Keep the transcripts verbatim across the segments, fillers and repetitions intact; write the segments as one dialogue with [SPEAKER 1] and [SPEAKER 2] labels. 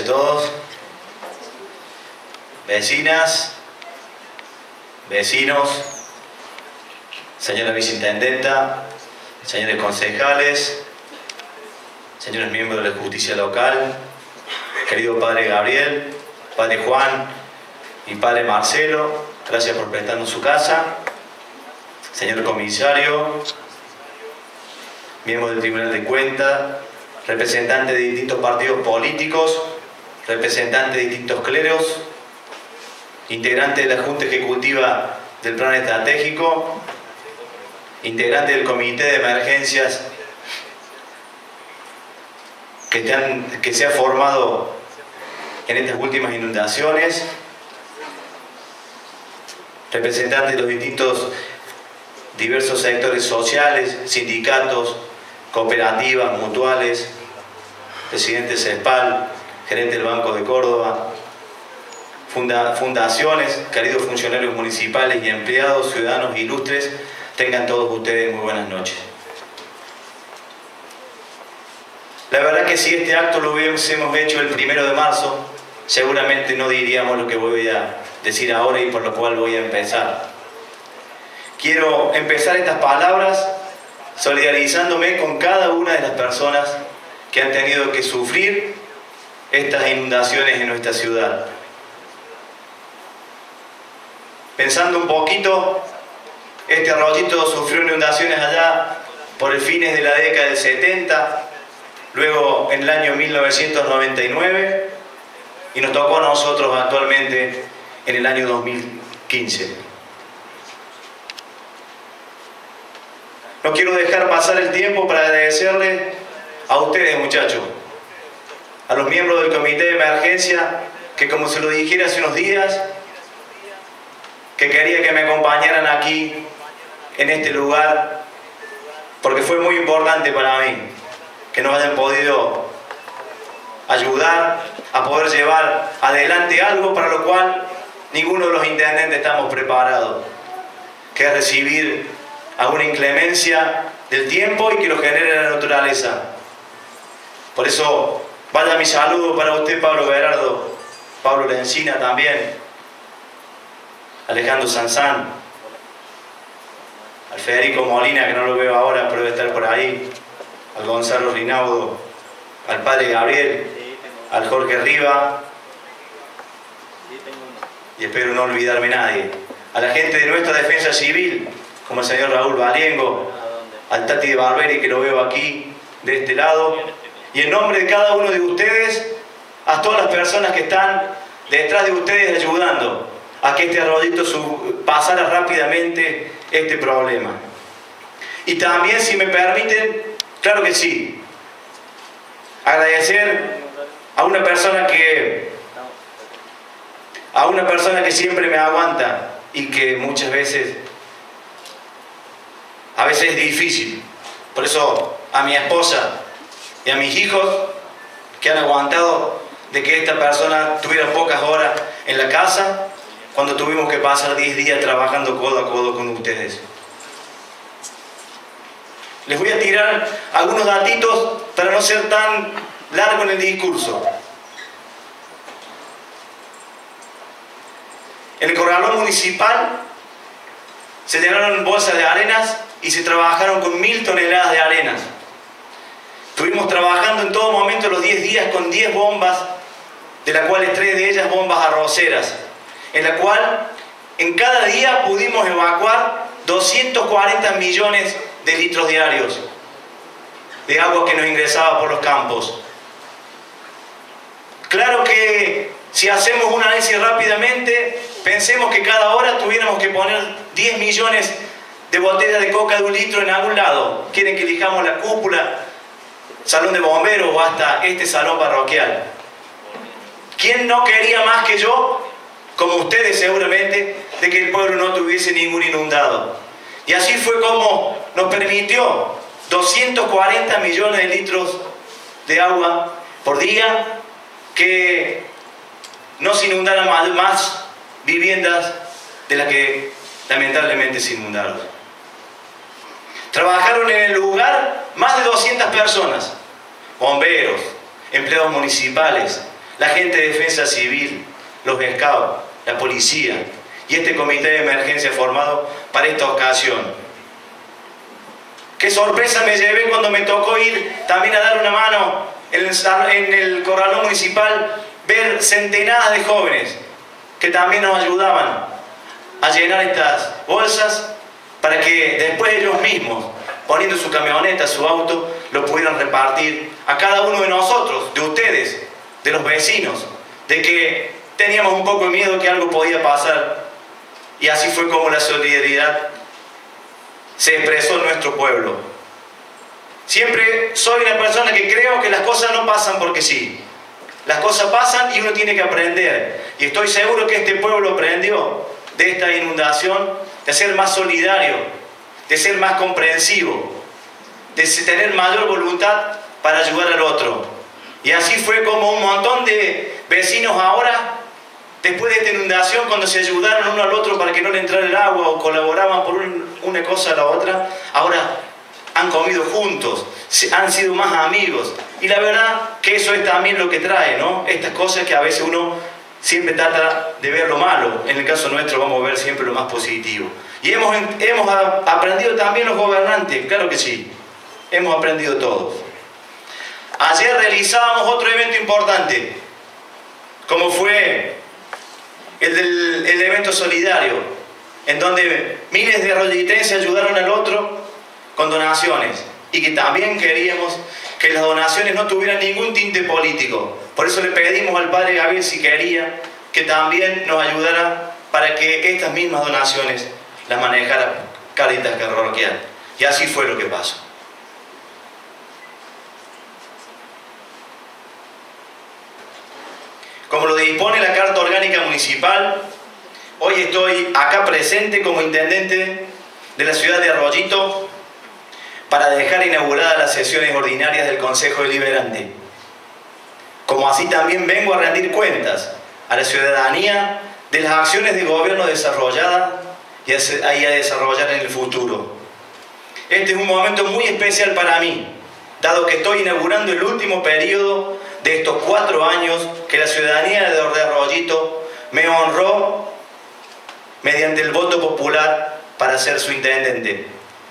[SPEAKER 1] noches a todos. Vecinas, vecinos, señora viceintendenta, señores concejales, señores miembros de la justicia local, querido padre Gabriel, padre Juan y padre Marcelo, gracias por prestarnos su casa, señor comisario, miembros del Tribunal de Cuentas, representantes de distintos partidos políticos, representantes de distintos cleros, integrantes de la Junta Ejecutiva del Plan Estratégico, integrantes del Comité de Emergencias que, están, que se ha formado en estas últimas inundaciones, representantes de los distintos diversos sectores sociales, sindicatos, cooperativas, mutuales, presidente CESPAL, gerente del Banco de Córdoba, funda, fundaciones, queridos funcionarios municipales y empleados, ciudadanos ilustres, tengan todos ustedes muy buenas noches. La verdad que si este acto lo hubiésemos hecho el primero de marzo, seguramente no diríamos lo que voy a decir ahora y por lo cual voy a empezar. Quiero empezar estas palabras solidarizándome con cada una de las personas que han tenido que sufrir estas inundaciones en nuestra ciudad. Pensando un poquito, este arroyito sufrió inundaciones allá por el fines de la década del setenta, luego en el año mil novecientos noventa y nueve y nos tocó a nosotros actualmente en el año dos mil quince. No quiero dejar pasar el tiempo para agradecerle a ustedes, muchachos, a los miembros del Comité de Emergencia, que como se lo dijera hace unos días, que quería que me acompañaran aquí, en este lugar, porque fue muy importante para mí que nos hayan podido ayudar a poder llevar adelante algo para lo cual ninguno de los intendentes estamos preparados, que es recibir a una inclemencia del tiempo y que lo genere la naturaleza. Por eso, vaya mi saludo para usted, Pablo Berardo, Pablo Lencina también, Alejandro Sanzán, al Federico Molina, que no lo veo ahora, pero debe estar por ahí, al Gonzalo Rinaudo, al padre Gabriel, al Jorge Riva, y espero no olvidarme nadie, a la gente de nuestra defensa civil, como el señor Raúl Valiengo, al Tati de Barberi, que lo veo aquí, de este lado, y en nombre de cada uno de ustedes, a todas las personas que están detrás de ustedes ayudando a que este arroyito pasara rápidamente este problema. Y también, si me permiten, claro que sí, agradecer a una persona que, a una persona que siempre me aguanta y que muchas veces A veces es difícil. Por eso a mi esposa y a mis hijos que han aguantado de que esta persona tuviera pocas horas en la casa cuando tuvimos que pasar diez días trabajando codo a codo con ustedes. Les voy a tirar algunos datitos para no ser tan largo en el discurso. En el corralón municipal se llenaron bolsas de arenas y se trabajaron con mil toneladas de arenas. Estuvimos trabajando en todo momento los diez días con diez bombas, de las cuales tres de ellas bombas arroceras, en la cual en cada día pudimos evacuar doscientos cuarenta millones de litros diarios de agua que nos ingresaba por los campos. Claro que si hacemos un análisis rápidamente, pensemos que cada hora tuviéramos que poner diez millones de botellas de coca de un litro en algún lado. Quieren que elijamos la cúpula, salón de bomberos o hasta este salón parroquial. ¿Quién no quería más que yo, como ustedes seguramente, de que el pueblo no tuviese ningún inundado? Y así fue como nos permitió doscientos cuarenta millones de litros de agua por día, que no se inundaran más, más viviendas de las que lamentablemente se inundaron. Trabajaron en el lugar más de doscientas personas, bomberos, empleados municipales, la gente de defensa civil, los scouts, la policía y este comité de emergencia formado para esta ocasión. Qué sorpresa me llevé cuando me tocó ir también a dar una mano en el, en el corralón municipal, ver centenadas de jóvenes que también nos ayudaban a llenar estas bolsas para que después ellos mismos, poniendo su camioneta, su auto, lo pudieran repartir a cada uno de nosotros, de ustedes, de los vecinos, de que teníamos un poco de miedo que algo podía pasar. Y así fue como la solidaridad se expresó en nuestro pueblo. Siempre soy una persona que creo que las cosas no pasan porque sí. Las cosas pasan y uno tiene que aprender. Y estoy seguro que este pueblo aprendió de esta inundación, de ser más solidario, de ser más comprensivo, de tener mayor voluntad para ayudar al otro. Y así fue como un montón de vecinos ahora, después de esta inundación, cuando se ayudaron uno al otro para que no le entrara el agua o colaboraban por un, una cosa a la otra, ahora han comido juntos, han sido más amigos. Y la verdad que eso es también lo que trae, ¿no? Estas cosas que a veces uno siempre trata de ver lo malo. En el caso nuestro vamos a ver siempre lo más positivo. Y hemos, hemos aprendido también los gobernantes, claro que sí. Hemos aprendido todos. Ayer realizábamos otro evento importante, como fue el del el evento solidario, en donde miles de arroyitenses ayudaron al otro con donaciones, y que también queríamos que las donaciones no tuvieran ningún tinte político. Por eso le pedimos al padre Gabriel, si quería, que también nos ayudara para que estas mismas donaciones las manejara Cáritas Parroquial. Y así fue lo que pasó. Como lo dispone la Carta Orgánica Municipal, hoy estoy acá presente como intendente de la ciudad de Arroyito para dejar inauguradas las sesiones ordinarias del Consejo Deliberante. Como así también vengo a rendir cuentas a la ciudadanía de las acciones de gobierno desarrolladas y a desarrollar en el futuro. Este es un momento muy especial para mí, dado que estoy inaugurando el último periodo de estos cuatro años que la ciudadanía de Arroyito me honró mediante el voto popular para ser su intendente.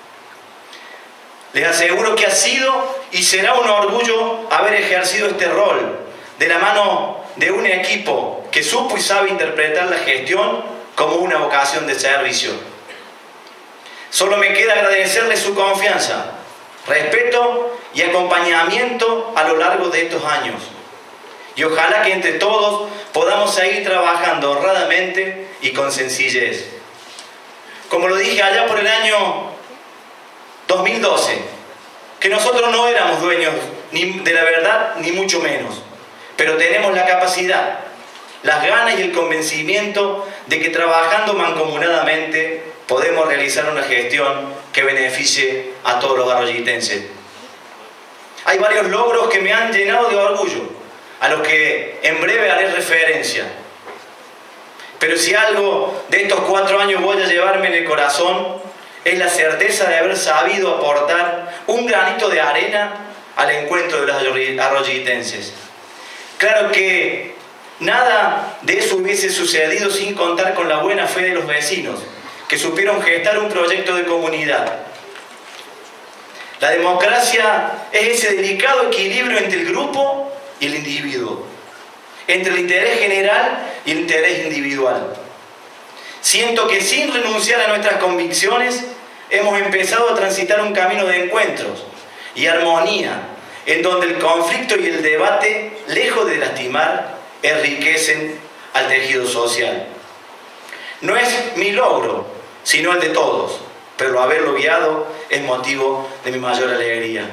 [SPEAKER 1] Les aseguro que ha sido y será un orgullo haber ejercido este rol de la mano de un equipo que supo y sabe interpretar la gestión como una vocación de servicio. Solo me queda agradecerles su confianza, respeto y acompañamiento a lo largo de estos años. Y ojalá que entre todos podamos seguir trabajando honradamente y con sencillez. Como lo dije allá por el año dos mil doce, que nosotros no éramos dueños ni de la verdad, ni mucho menos, pero tenemos la capacidad, las ganas y el convencimiento de que trabajando mancomunadamente podemos realizar una gestión que beneficie a todos los arroyitenses. Hay varios logros que me han llenado de orgullo, a los que en breve haré referencia. Pero si algo de estos cuatro años voy a llevarme en el corazón, es la certeza de haber sabido aportar un granito de arena al encuentro de los arroyitenses. Claro que nada de eso hubiese sucedido sin contar con la buena fe de los vecinos, que supieron gestar un proyecto de comunidad. La democracia es ese delicado equilibrio entre el grupo y el individuo, entre el interés general y el interés individual. Siento que sin renunciar a nuestras convicciones, hemos empezado a transitar un camino de encuentros y armonía, en donde el conflicto y el debate, lejos de lastimar, enriquecen al tejido social. No es mi logro, sino el de todos, pero haberlo guiado es motivo de mi mayor alegría.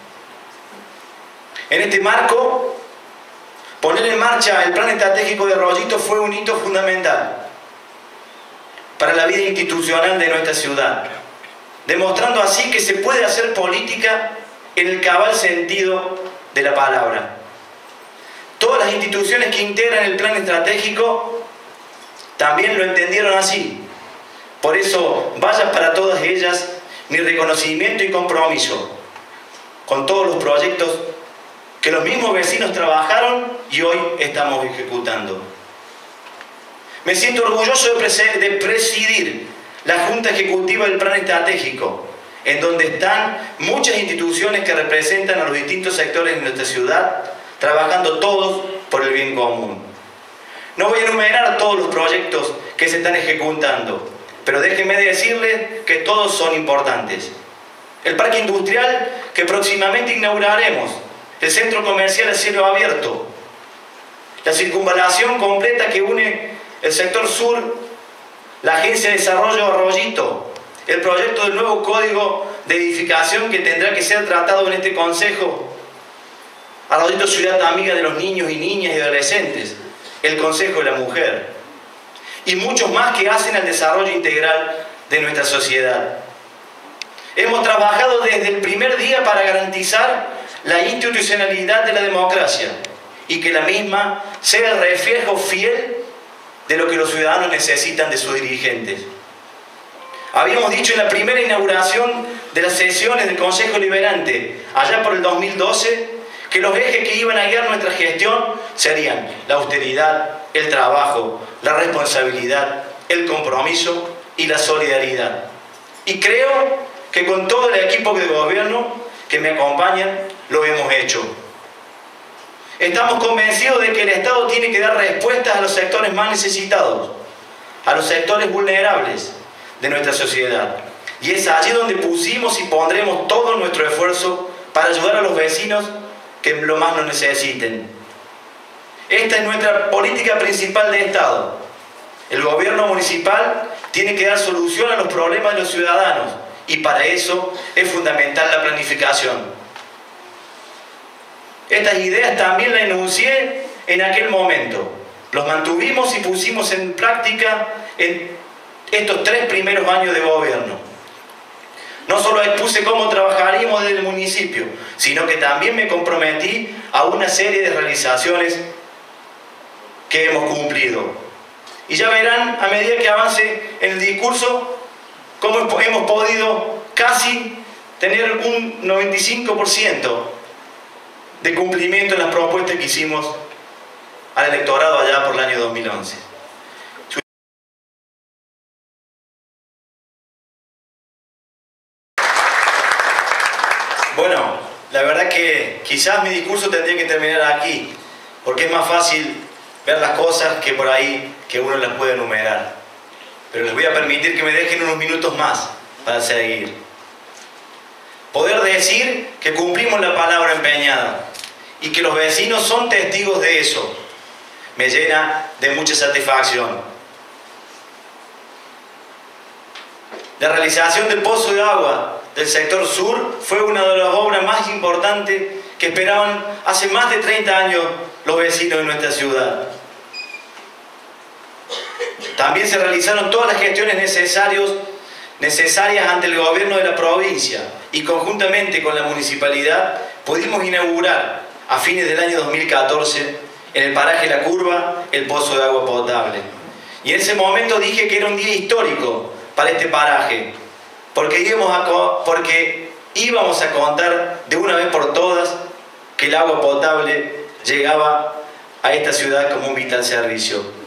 [SPEAKER 1] En este marco, poner en marcha el plan estratégico de Arroyito fue un hito fundamental para la vida institucional de nuestra ciudad, demostrando así que se puede hacer política en el cabal sentido de la palabra. Todas las instituciones que integran el plan estratégico también lo entendieron así. Por eso, vaya para todas ellas mi reconocimiento y compromiso con todos los proyectos que los mismos vecinos trabajaron y hoy estamos ejecutando. Me siento orgulloso de presidir la Junta Ejecutiva del Plan Estratégico, en donde están muchas instituciones que representan a los distintos sectores de nuestra ciudad, trabajando todos por el bien común. No voy a enumerar todos los proyectos que se están ejecutando, pero déjenme decirles que todos son importantes. El parque industrial que próximamente inauguraremos, el centro comercial a cielo abierto, la circunvalación completa que une el sector sur, la Agencia de Desarrollo Arroyito, el proyecto del nuevo código de edificación que tendrá que ser tratado en este consejo, Arroyito Ciudad Amiga de los niños y niñas y adolescentes, el Consejo de la Mujer, y muchos más que hacen al desarrollo integral de nuestra sociedad. Hemos trabajado desde el primer día para garantizar la institucionalidad de la democracia y que la misma sea el reflejo fiel de lo que los ciudadanos necesitan de sus dirigentes. Habíamos dicho en la primera inauguración de las sesiones del Consejo Liberante, allá por el dos mil doce, que los ejes que iban a guiar nuestra gestión serían la austeridad, el trabajo, la responsabilidad, el compromiso y la solidaridad. Y creo que con todo el equipo de gobierno que me acompañan, lo hemos hecho. Estamos convencidos de que el Estado tiene que dar respuestas a los sectores más necesitados, a los sectores vulnerables de nuestra sociedad. Y es allí donde pusimos y pondremos todo nuestro esfuerzo para ayudar a los vecinos que lo más nos necesiten. Esta es nuestra política principal de Estado. El gobierno municipal tiene que dar solución a los problemas de los ciudadanos y para eso es fundamental la planificación. Estas ideas también las enuncié en aquel momento. Los mantuvimos y pusimos en práctica en estos tres primeros años de gobierno. No solo expuse cómo trabajaríamos desde el municipio, sino que también me comprometí a una serie de realizaciones que hemos cumplido. Y ya verán, a medida que avance en el discurso, cómo hemos podido casi tener un noventa y cinco por ciento de cumplimiento en las propuestas que hicimos al electorado allá por el año dos mil once. Bueno, la verdad que quizás mi discurso tendría que terminar aquí, porque es más fácil ver las cosas que por ahí que uno las puede enumerar. Pero les voy a permitir que me dejen unos minutos más para seguir. Poder decir que cumplimos la palabra empeñada y que los vecinos son testigos de eso me llena de mucha satisfacción. La realización del pozo de agua del sector sur fue una de las obras más importantes que esperaban hace más de treinta años los vecinos de nuestra ciudad. También se realizaron todas las gestiones necesarios, necesarias ante el gobierno de la provincia y conjuntamente con la municipalidad pudimos inaugurar a fines del año dos mil catorce en el paraje La Curva el pozo de agua potable. Y en ese momento dije que era un día histórico para este paraje, porque íbamos a, porque íbamos a contar de una vez por todas que el agua potable llegaba a esta ciudad como un vital servicio.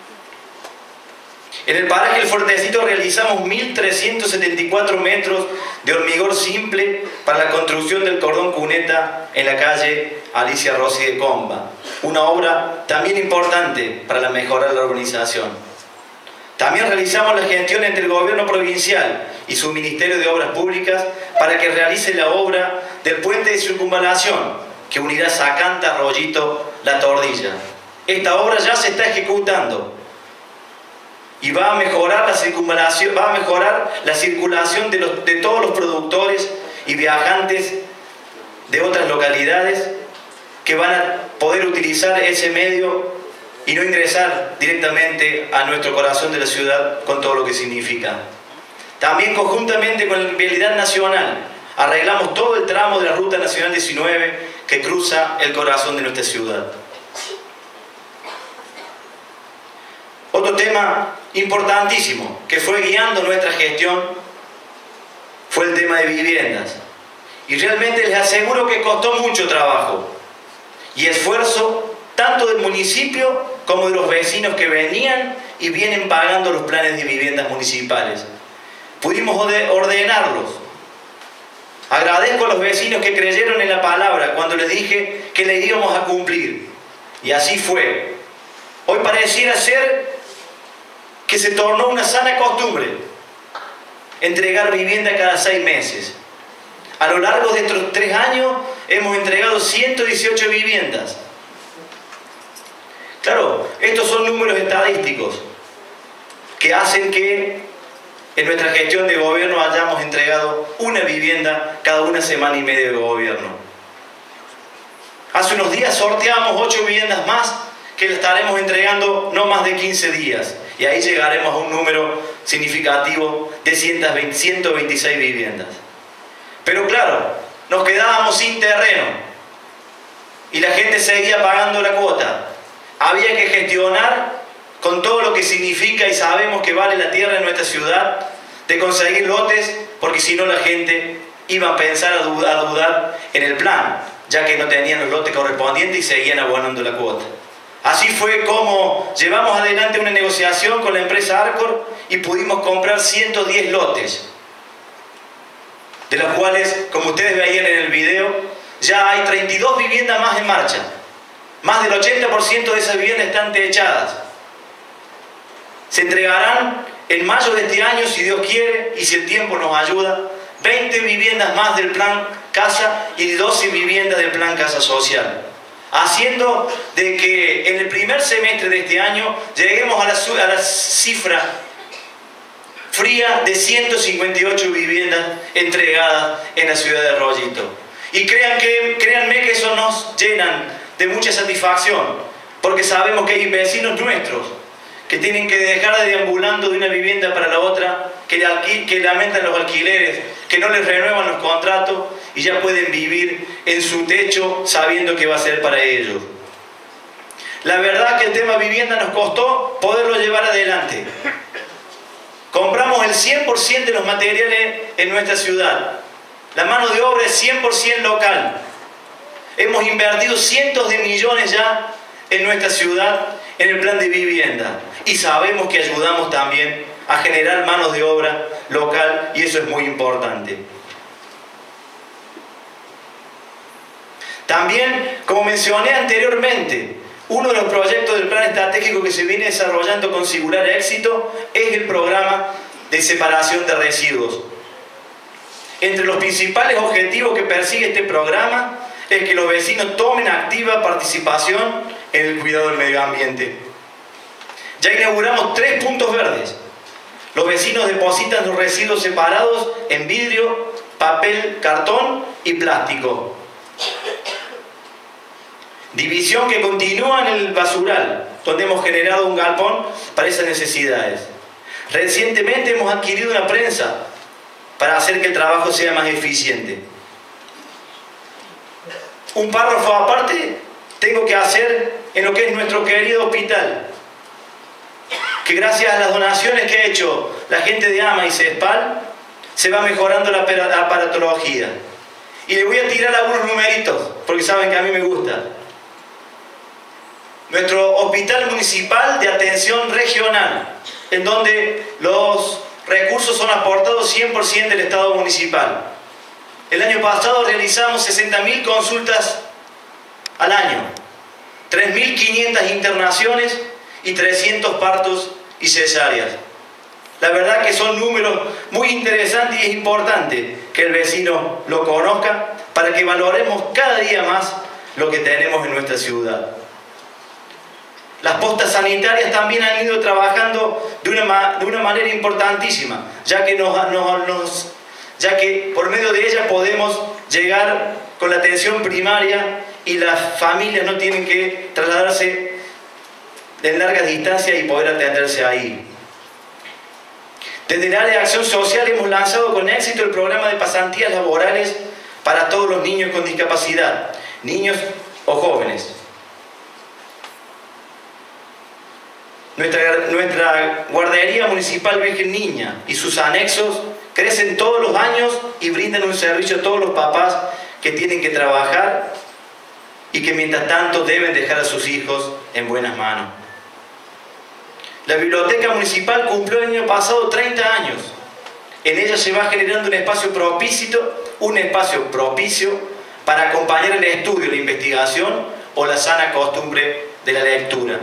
[SPEAKER 1] En el paraje El Fuertecito realizamos mil trescientos setenta y cuatro metros de hormigón simple para la construcción del cordón cuneta en la calle Alicia Rossi de Comba, una obra también importante para la mejora de la urbanización. También realizamos la gestión entre el gobierno provincial y su Ministerio de Obras Públicas para que realice la obra del puente de circunvalación que unirá Sacanta, Arroyito, La Tordilla. Esta obra ya se está ejecutando y va a mejorar la circunvalación, va a mejorar la circulación de, los, de todos los productores y viajantes de otras localidades que van a poder utilizar ese medio y no ingresar directamente a nuestro corazón de la ciudad con todo lo que significa. También conjuntamente con la Vialidad Nacional arreglamos todo el tramo de la Ruta Nacional diecinueve que cruza el corazón de nuestra ciudad. Otro tema importantísimo que fue guiando nuestra gestión fue el tema de viviendas. Y realmente les aseguro que costó mucho trabajo. y esfuerzo tanto del municipio como de los vecinos que venían y vienen pagando los planes de viviendas municipales. Pudimos ordenarlos. Agradezco a los vecinos que creyeron en la palabra cuando les dije que le íbamos a cumplir. Y así fue. Hoy pareciera ser que se tornó una sana costumbre entregar vivienda cada seis meses. A lo largo de estos tres años hemos entregado ciento dieciocho viviendas. Claro, estos son números estadísticos que hacen que en nuestra gestión de gobierno hayamos entregado una vivienda cada una semana y media de gobierno. Hace unos días sorteamos ocho viviendas más que le estaremos entregando no más de quince días. Y ahí llegaremos a un número significativo de ciento veintiséis viviendas. Pero claro, nos quedábamos sin terreno y la gente seguía pagando la cuota. Había que gestionar con todo lo que significa y sabemos que vale la tierra en nuestra ciudad, de conseguir lotes, porque si no la gente iba a pensar a dudar, a dudar en el plan, ya que no tenían los lotes correspondientes y seguían abonando la cuota. Así fue como llevamos adelante una negociación con la empresa Arcor y pudimos comprar ciento diez lotes, de los cuales, como ustedes veían en el video, ya hay treinta y dos viviendas más en marcha. Más del ochenta por ciento de esas viviendas están techadas. Se entregarán en mayo de este año, si Dios quiere y si el tiempo nos ayuda, veinte viviendas más del plan Casa y doce viviendas del plan Casa Social, haciendo de que en el primer semestre de este año lleguemos a la, a la cifra fría de ciento cincuenta y ocho viviendas entregadas en la ciudad de Rollito. Y crean que, créanme que eso nos llenan de mucha satisfacción, porque sabemos que hay vecinos nuestros que tienen que dejar de deambulando de una vivienda para la otra, que, le que lamentan los alquileres, que no les renuevan los contratos y ya pueden vivir en su techo sabiendo que va a ser para ellos. La verdad que el tema vivienda nos costó poderlo llevar adelante. Compramos el cien por ciento de los materiales en nuestra ciudad. La mano de obra es cien por ciento local. Hemos invertido cientos de millones ya en nuestra ciudad en el plan de vivienda. Y sabemos que ayudamos también a generar manos de obra local y eso es muy importante. También, como mencioné anteriormente, uno de los proyectos del plan estratégico que se viene desarrollando con singular éxito es el programa de separación de residuos. Entre los principales objetivos que persigue este programa es que los vecinos tomen activa participación en el cuidado del medio ambiente. Ya inauguramos tres puntos verdes. Los vecinos depositan los residuos separados en vidrio, papel, cartón y plástico. División que continúa en el basural, donde hemos generado un galpón para esas necesidades. Recientemente hemos adquirido una prensa para hacer que el trabajo sea más eficiente. Un párrafo aparte tengo que hacer en lo que es nuestro querido hospital, que gracias a las donaciones que ha hecho la gente de AMA y CESPAL, se va mejorando la aparatología. Y les voy a tirar algunos numeritos, porque saben que a mí me gusta. Nuestro hospital municipal de atención regional, en donde los recursos son aportados cien por ciento del Estado municipal. El año pasado realizamos sesenta mil consultas al año, tres mil quinientas internaciones y trescientos partos y cesáreas. La verdad que son números muy interesantes y es importante que el vecino lo conozca para que valoremos cada día más lo que tenemos en nuestra ciudad. Las postas sanitarias también han ido trabajando de una, de una manera importantísima, ya que, nos, nos, nos, ya que por medio de ellas podemos llegar con la atención primaria y las familias no tienen que trasladarse de largas distancias y poder atenderse ahí. Desde el área de acción social hemos lanzado con éxito el programa de pasantías laborales para todos los niños con discapacidad, niños o jóvenes. Nuestra, nuestra guardería municipal Virgen Niña y sus anexos crecen todos los años y brindan un servicio a todos los papás que tienen que trabajar y que mientras tanto deben dejar a sus hijos en buenas manos. La biblioteca municipal cumplió el año pasado treinta años. En ella se va generando un espacio propicio, un espacio propicio para acompañar el estudio, la investigación o la sana costumbre de la lectura.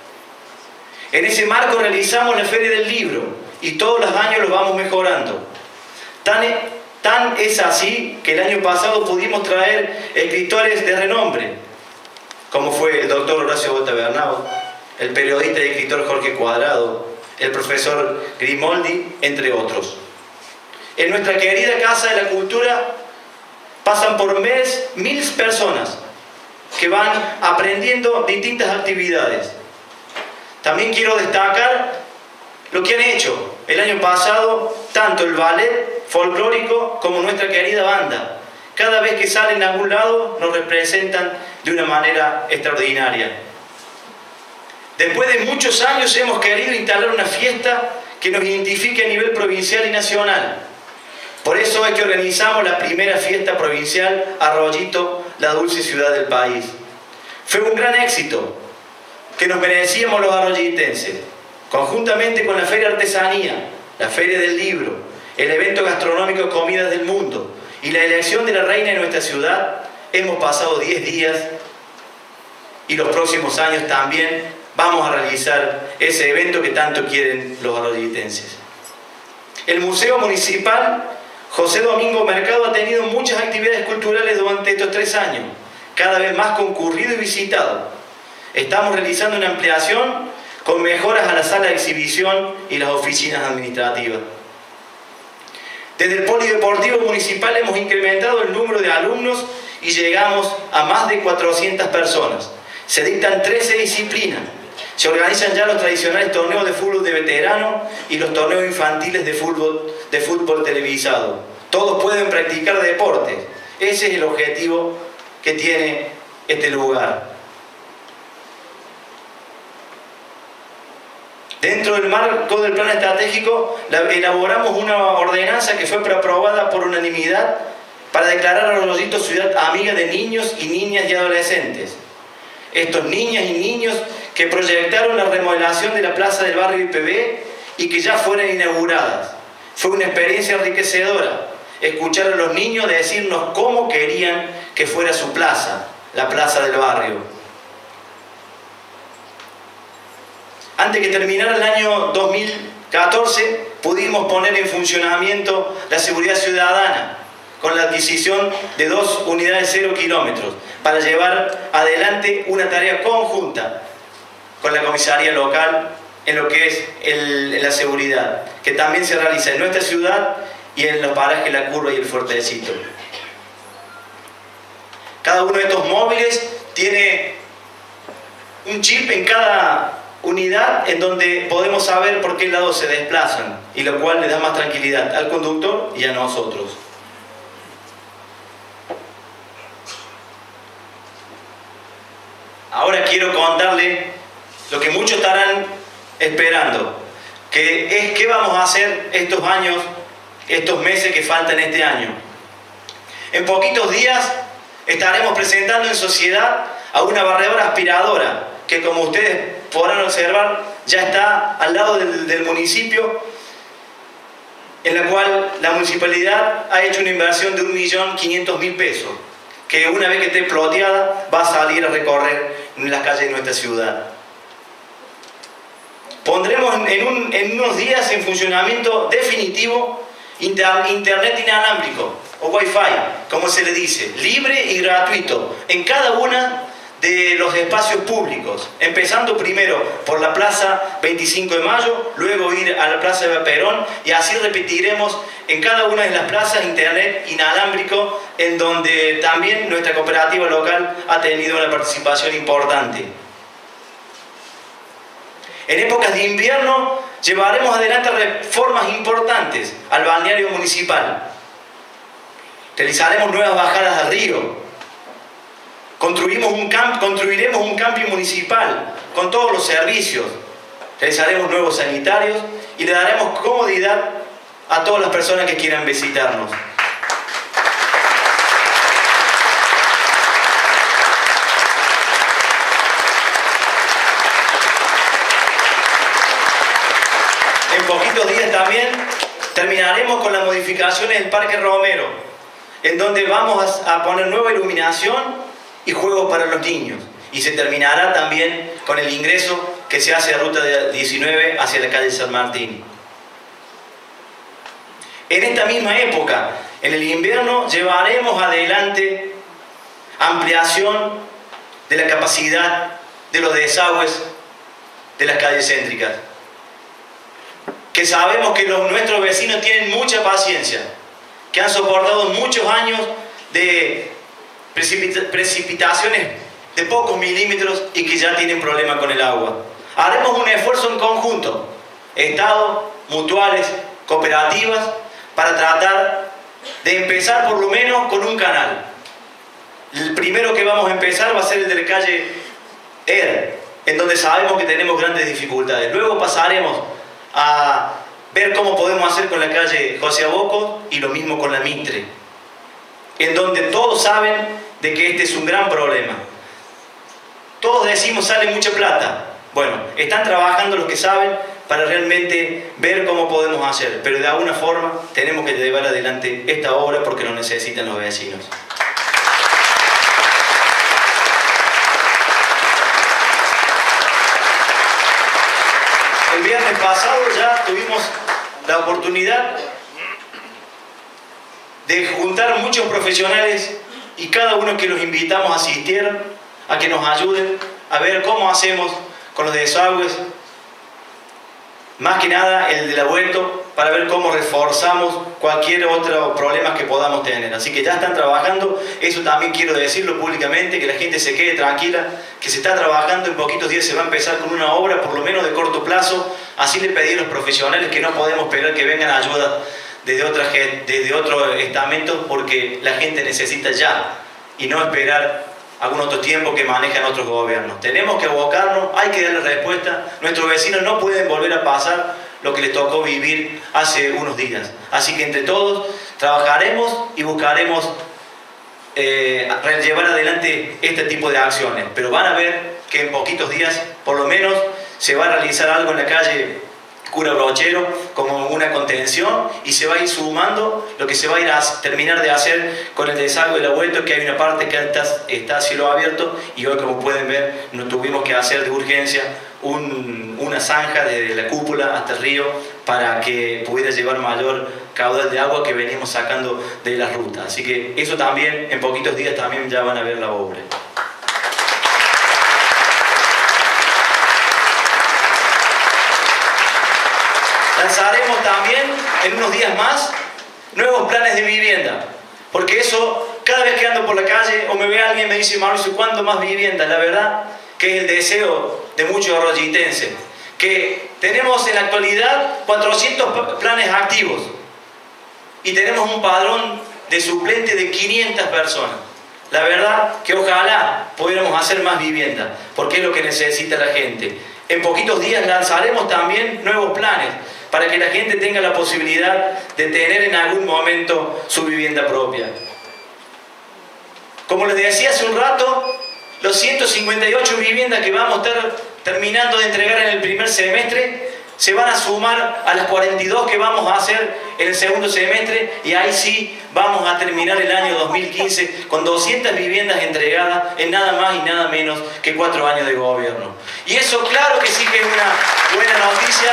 [SPEAKER 1] En ese marco realizamos la Feria del Libro y todos los años lo vamos mejorando. Tan, tan es así que el año pasado pudimos traer escritores de renombre, como fue el doctor Horacio Bota Bernau, el periodista y escritor Jorge Cuadrado, el profesor Grimoldi, entre otros. En nuestra querida Casa de la Cultura pasan por mes mil personas que van aprendiendo distintas actividades. También quiero destacar lo que han hecho el año pasado, tanto el ballet folclórico como nuestra querida banda. Cada vez que salen a algún lado nos representan de una manera extraordinaria. Después de muchos años hemos querido instalar una fiesta que nos identifique a nivel provincial y nacional. Por eso es que organizamos la primera fiesta provincial Arroyito, la dulce ciudad del país. Fue un gran éxito que nos merecíamos los arroyitenses, conjuntamente con la Feria de Artesanía, la Feria del Libro, el evento gastronómico Comidas del Mundo y la elección de la reina de nuestra ciudad. Hemos pasado diez días y los próximos años también vamos a realizar ese evento que tanto quieren los arroyitenses. El Museo Municipal José Domingo Mercado ha tenido muchas actividades culturales durante estos tres años, cada vez más concurrido y visitado. Estamos realizando una ampliación con mejoras a la sala de exhibición y las oficinas administrativas. Desde el Polideportivo Municipal hemos incrementado el número de alumnos y llegamos a más de cuatrocientas personas. Se dictan trece disciplinas. Se organizan ya los tradicionales torneos de fútbol de veterano y los torneos infantiles de fútbol, de fútbol televisado. Todos pueden practicar deportes. Ese es el objetivo que tiene este lugar. Dentro del marco del plan estratégico elaboramos una ordenanza que fue aprobada por unanimidad para declarar a Arroyito ciudad amiga de niños y niñas y adolescentes. Estos niñas y niños que proyectaron la remodelación de la plaza del barrio I P B y que ya fueron inauguradas. Fue una experiencia enriquecedora escuchar a los niños decirnos cómo querían que fuera su plaza, la plaza del barrio. Antes que terminara el año dos mil catorce, pudimos poner en funcionamiento la seguridad ciudadana con la adquisición de dos unidades cero kilómetros para llevar adelante una tarea conjunta con la comisaría local en lo que es el, la seguridad, que también se realiza en nuestra ciudad y en los parajes La Curva y el Fuertecito. Cada uno de estos móviles tiene un chip en cada unidad en donde podemos saber por qué lado se desplazan, y lo cual le da más tranquilidad al conductor y a nosotros. Ahora quiero contarle lo que muchos estarán esperando, que es qué vamos a hacer estos años, estos meses que faltan este año. En poquitos días estaremos presentando en sociedad a una barredora aspiradora que, como ustedes podrán observar, ya está al lado del, del municipio, en la cual la municipalidad ha hecho una inversión de un millón quinientos mil pesos, que una vez que esté ploteada va a salir a recorrer en las calles de nuestra ciudad. Pondremos en, un, en unos días en funcionamiento definitivo inter, internet inalámbrico o Wi-Fi, como se le dice, libre y gratuito en cada una de los espacios públicos, empezando primero por la Plaza veinticinco de mayo, luego ir a la Plaza de Perón, y así repetiremos en cada una de las plazas internet inalámbrico, en donde también nuestra cooperativa local ha tenido una participación importante. En épocas de invierno llevaremos adelante reformas importantes al balneario municipal. Realizaremos nuevas bajadas al río. Construimos un camp, construiremos un camping municipal con todos los servicios. Realizaremos nuevos sanitarios y le daremos comodidad a todas las personas que quieran visitarnos. Terminaremos con las modificaciones del Parque Romero, en donde vamos a poner nueva iluminación y juegos para los niños. Y se terminará también con el ingreso que se hace a Ruta diecinueve hacia la calle San Martín. En esta misma época, en el invierno, llevaremos adelante ampliación de la capacidad de los desagües de las calles céntricas. Que sabemos que los, nuestros vecinos tienen mucha paciencia, que han soportado muchos años de precipita, precipitaciones de pocos milímetros y que ya tienen problemas con el agua. Haremos un esfuerzo en conjunto, Estado, mutuales, cooperativas, para tratar de empezar por lo menos con un canal. El primero que vamos a empezar va a ser el de la calle Er, en donde sabemos que tenemos grandes dificultades. Luego pasaremos a ver cómo podemos hacer con la calle José Aboco y lo mismo con la Mitre, en donde todos saben de que este es un gran problema. Todos decimos sale mucha plata. Bueno, están trabajando los que saben para realmente ver cómo podemos hacer, pero de alguna forma tenemos que llevar adelante esta obra porque lo necesitan los vecinos. El viernes pasado ya tuvimos la oportunidad de juntar muchos profesionales y cada uno que los invitamos a asistir, a que nos ayuden a ver cómo hacemos con los desagües, más que nada el del abuelo, para ver cómo reforzamos cualquier otro problema que podamos tener. Así que ya están trabajando, eso también quiero decirlo públicamente, que la gente se quede tranquila, que se está trabajando, en poquitos días se va a empezar con una obra, por lo menos de corto plazo. Así le pedí a los profesionales que no podemos esperar que vengan ayuda desde, otra, desde otro estamento, porque la gente necesita ya, y no esperar algún otro tiempo que manejan otros gobiernos. Tenemos que abocarnos, hay que darle respuesta. Nuestros vecinos no pueden volver a pasar lo que les tocó vivir hace unos días. Así que entre todos trabajaremos y buscaremos eh, llevar adelante este tipo de acciones. Pero van a ver que en poquitos días, por lo menos, se va a realizar algo en la calle Cura Brochero como una contención, y se va a ir sumando lo que se va a ir a terminar de hacer con el desagüe del abuelo, que hay una parte que está, está a cielo abierto, y hoy, como pueden ver, nos tuvimos que hacer de urgencia un, una zanja desde la cúpula hasta el río para que pudiera llevar mayor caudal de agua que venimos sacando de la ruta. Así que eso también, en poquitos días también ya van a ver la obra. Lanzaremos también en unos días más nuevos planes de vivienda, porque eso, cada vez que ando por la calle o me ve alguien me dice: Mauricio, ¿cuándo más vivienda? La verdad que es el deseo de muchos arroyitenses, que tenemos en la actualidad cuatrocientos planes activos y tenemos un padrón de suplentes de quinientas personas. La verdad que ojalá pudiéramos hacer más vivienda, porque es lo que necesita la gente. En poquitos días lanzaremos también nuevos planes para que la gente tenga la posibilidad de tener en algún momento su vivienda propia. Como les decía hace un rato, los ciento cincuenta y ocho viviendas que vamos a estar terminando de entregar en el primer semestre se van a sumar a las cuarenta y dos que vamos a hacer en el segundo semestre, y ahí sí vamos a terminar el año dos mil quince con doscientas viviendas entregadas en nada más y nada menos que cuatro años de gobierno. Y eso, claro que sí que es una buena noticia,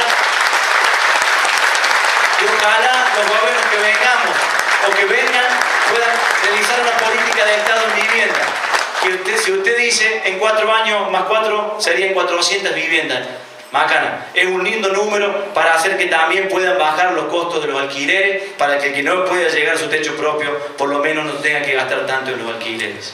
[SPEAKER 1] y ojalá los gobiernos que vengamos o que vengan puedan realizar una política de Estado en vivienda. Que usted, si usted dice en cuatro años más cuatro serían cuatrocientas viviendas. Macana, es un lindo número para hacer que también puedan bajar los costos de los alquileres, para que el que no pueda llegar a su techo propio por lo menos no tenga que gastar tanto en los alquileres.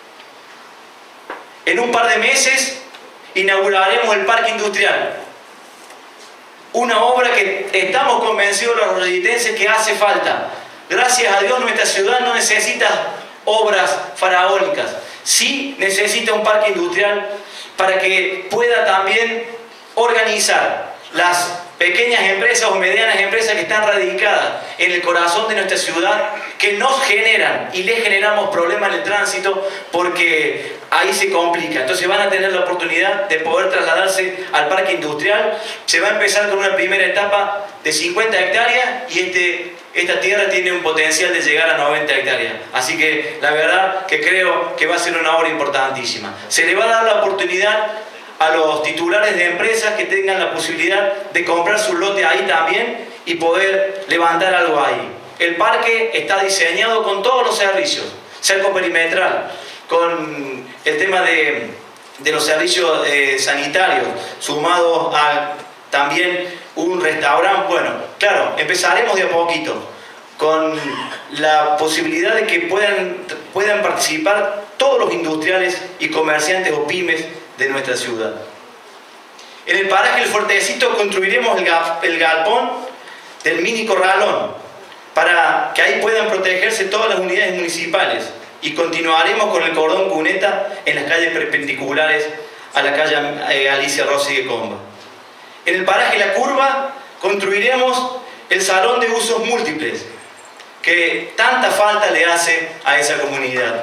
[SPEAKER 1] En un par de meses inauguraremos el parque industrial, una obra que estamos convencidos los arroyitenses que hace falta. Gracias a Dios nuestra ciudad no necesita obras faraónicas, sí necesita un parque industrial para que pueda también organizar las pequeñas empresas o medianas empresas que están radicadas en el corazón de nuestra ciudad, que nos generan y les generamos problemas en el tránsito porque ahí se complica. Entonces van a tener la oportunidad de poder trasladarse al parque industrial. Se va a empezar con una primera etapa de cincuenta hectáreas y este, esta tierra tiene un potencial de llegar a noventa hectáreas. Así que la verdad que creo que va a ser una obra importantísima. Se le va a dar la oportunidad a los titulares de empresas que tengan la posibilidad de comprar su lote ahí también y poder levantar algo ahí. El parque está diseñado con todos los servicios, cerco perimetral, con el tema de, de los servicios eh, sanitarios, sumado a también un restaurante. Bueno, claro, empezaremos de a poquito, con la posibilidad de que puedan, puedan participar todos los industriales y comerciantes o pymes de nuestra ciudad. En el paraje El Fuertecito construiremos el, ga, el galpón del mini corralón para que ahí puedan protegerse todas las unidades municipales, y continuaremos con el cordón cuneta en las calles perpendiculares a la calle eh, Alicia Rossi de Comba. En el paraje La Curva construiremos el salón de usos múltiples que tanta falta le hace a esa comunidad.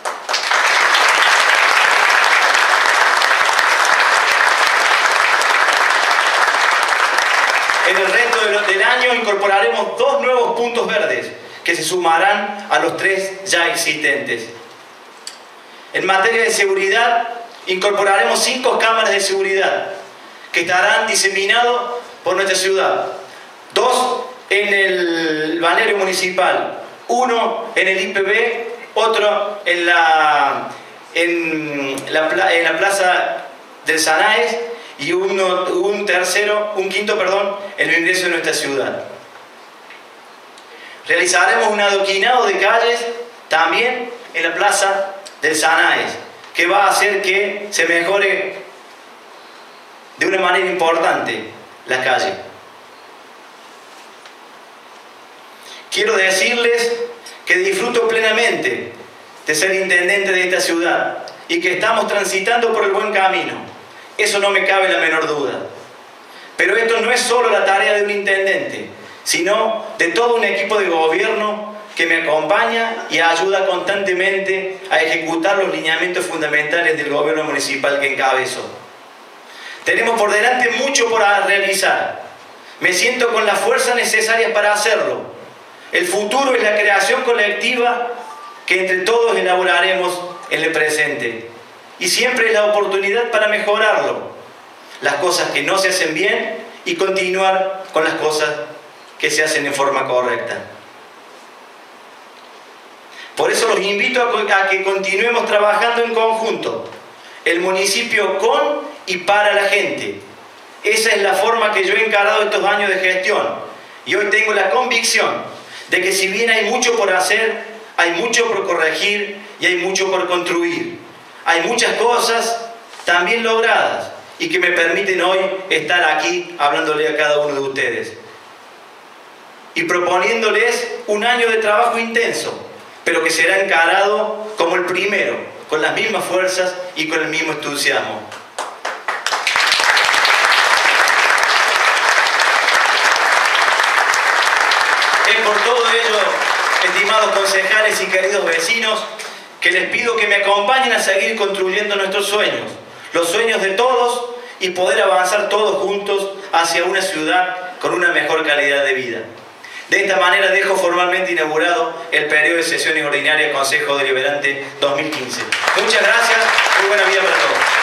[SPEAKER 1] En el resto del año incorporaremos dos nuevos puntos verdes que se sumarán a los tres ya existentes. En materia de seguridad, incorporaremos cinco cámaras de seguridad que estarán diseminadas por nuestra ciudad. Dos en el balneario municipal, uno en el I P B, otro en la, en la, en la plaza del Sanaes, y uno, un tercero, un quinto, perdón, en el ingreso de nuestra ciudad. Realizaremos un adoquinado de calles también en la plaza del Sanaes, que va a hacer que se mejore de una manera importante la calle. Quiero decirles que disfruto plenamente de ser intendente de esta ciudad y que estamos transitando por el buen camino. Eso no me cabe la menor duda. Pero esto no es solo la tarea de un intendente, sino de todo un equipo de gobierno que me acompaña y ayuda constantemente a ejecutar los lineamientos fundamentales del gobierno municipal que encabezo. Tenemos por delante mucho por realizar. Me siento con las fuerzas necesarias para hacerlo. El futuro es la creación colectiva que entre todos elaboraremos en el presente. Y siempre es la oportunidad para mejorarlo. Las cosas que no se hacen bien y continuar con las cosas que se hacen en forma correcta. Por eso los invito a que continuemos trabajando en conjunto. El municipio con y para la gente. Esa es la forma que yo he encarado estos años de gestión. Y hoy tengo la convicción de que si bien hay mucho por hacer, hay mucho por corregir y hay mucho por construir. Hay muchas cosas también logradas y que me permiten hoy estar aquí hablándole a cada uno de ustedes y proponiéndoles un año de trabajo intenso, pero que será encarado como el primero, con las mismas fuerzas y con el mismo entusiasmo. Es por todo ello, estimados concejales y queridos vecinos, que les pido que me acompañen a seguir construyendo nuestros sueños, los sueños de todos, y poder avanzar todos juntos hacia una ciudad con una mejor calidad de vida. De esta manera dejo formalmente inaugurado el periodo de sesiones ordinarias Consejo Deliberante dos mil quince. Muchas gracias, muy buena vida para todos.